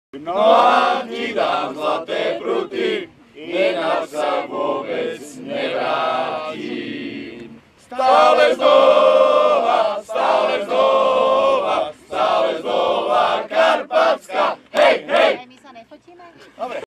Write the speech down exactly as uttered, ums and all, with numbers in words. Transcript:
No a ti dám zlaté pruty, inak sa vôbec nevrátim. Stále znova